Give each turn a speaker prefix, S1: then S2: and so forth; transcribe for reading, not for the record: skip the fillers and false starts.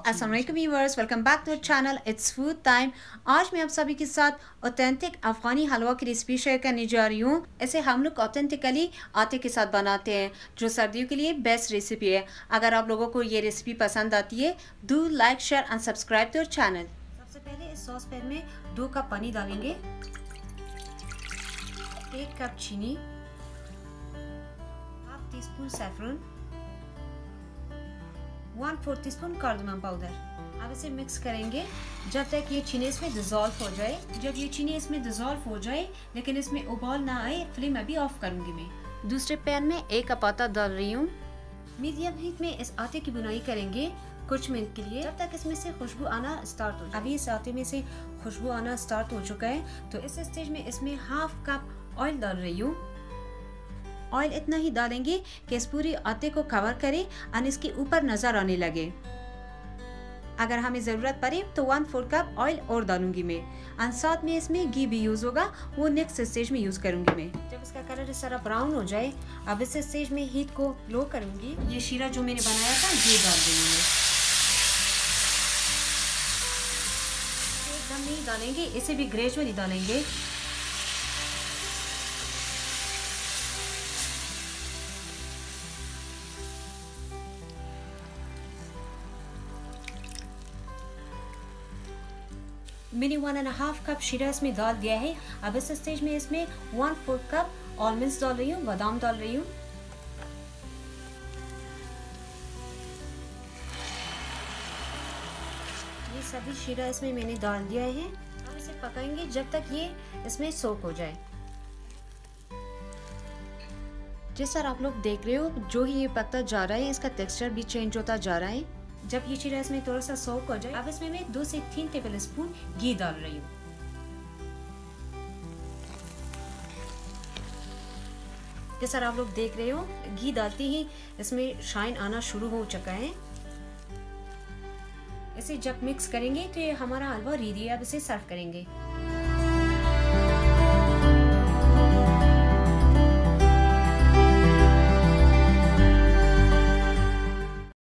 S1: अस्सलाम वालेकुम viewers, welcome back to channel it's food time. आज मैं आप सभी के साथ ऑथेंटिक अफगानी हलवा की रेसिपी शेयर करने जा रही हूँ। इसे हम लोग ऑथेंटिकली आटे के साथ बनाते हैं, जो सर्दियों के लिए बेस्ट रेसिपी है। अगर आप लोगों को ये रेसिपी पसंद आती है, do like share and subscribe to channel. सबसे पहले इस सॉस पैन में 2 कप पानी डालेंगे, 1 कप चीनी, half teaspoon saffron, 1/4 teaspoon cardamom powder. अब इसे मिक्स करेंगे जब तक ये चीनी इसमें डिज़ोल्व हो जाए। जब ये चीनी इसमें डिज़ोल्व हो जाए लेकिन इसमें उबाल ना आए, फ्लेम अभी ऑफ करूंगी मैं। दूसरे पैन में 1 कप आटा डाल रही हूँ। मीडियम हीट में इस आटे की बुनाई करेंगे कुछ मिनट के लिए, जब तक इसमें से खुशबू आना स्टार्ट हो जाए। अभी इस आटे में से खुशबू आना स्टार्ट हो चुका है, तो इस स्टेज में इसमें हाफ कप ऑयल डाल रही हूँ। ऑयल इतना ही डालेंगे कि इस पूरी आटे को कवर करे और इसके ऊपर नजर आने लगे। अगर हमें ज़रूरत पड़े तो 1/4 कप ऑयल और डालूंगी मैं, और साथ में इसमें घी भी यूज़ होगा, वो नेक्स्ट स्टेज में यूज़ करूंगी मैं। जब इसका कलर इस तरह ब्राउन हो जाए, अब इस स्टेज में हीट को लो करूंगी। ये शीरा जो मैंने बनाया था ये डाल दूंगी मैं। एकदम नहीं डालेंगे, इसे भी ग्रेजुअली डालेंगे। मैंने 1.5 कप शीरा इसमें डाल दिया है। अब इस स्टेज में इसमें 1/4 कप ऑलमंड्स डाल रही हूँ, बादाम डाल रही हूँ। ये सभी शीरा इसमें मैंने डाल दिया है। अब इसे पकाएंगे जब तक ये इसमें सोक हो जाए। जिस तरह आप लोग देख रहे हो, जो ही ये पकता जा रहा है, इसका टेक्सचर भी चेंज होता जा रहा है। जब ये शीरा इसमें थोड़ा सा सोक हो जाए, अब इसमें मैं 2 से 3 टेबल स्पून घी डाल रही हूँ। जिस तरह आप लोग देख रहे हो, घी डालते ही इसमें शाइन आना शुरू हो चुका है। इसे जब मिक्स करेंगे तो ये हमारा हलवा रेडी है। अब इसे सर्व करेंगे।